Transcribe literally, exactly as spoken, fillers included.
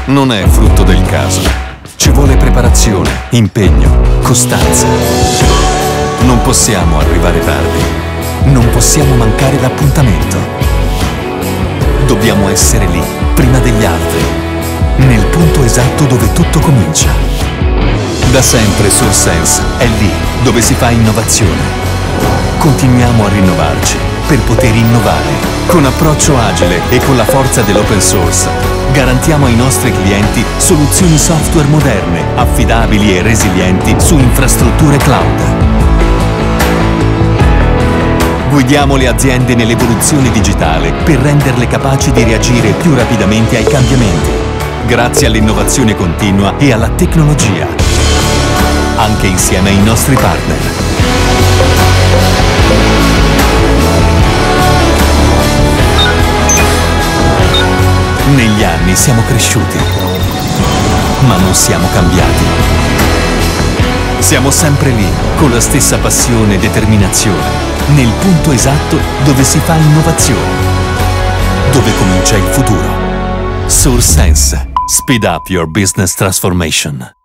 non è frutto del caso. Ci vuole preparazione, impegno, costanza. Non possiamo arrivare tardi. Non possiamo mancare l'appuntamento. Dobbiamo essere lì, prima degli altri, nel punto esatto dove tutto comincia. Da sempre SourceSense è lì dove si fa innovazione. Continuiamo a rinnovarci per poter innovare. Con approccio agile e con la forza dell'open source, garantiamo ai nostri clienti soluzioni software moderne, affidabili e resilienti su infrastrutture cloud. Guidiamo le aziende nell'evoluzione digitale per renderle capaci di reagire più rapidamente ai cambiamenti, grazie all'innovazione continua e alla tecnologia, anche insieme ai nostri partner. Negli anni siamo cresciuti, ma non siamo cambiati. Siamo sempre lì, con la stessa passione e determinazione, nel punto esatto dove si fa innovazione, dove comincia il futuro. SourceSense. Speed up your business transformation.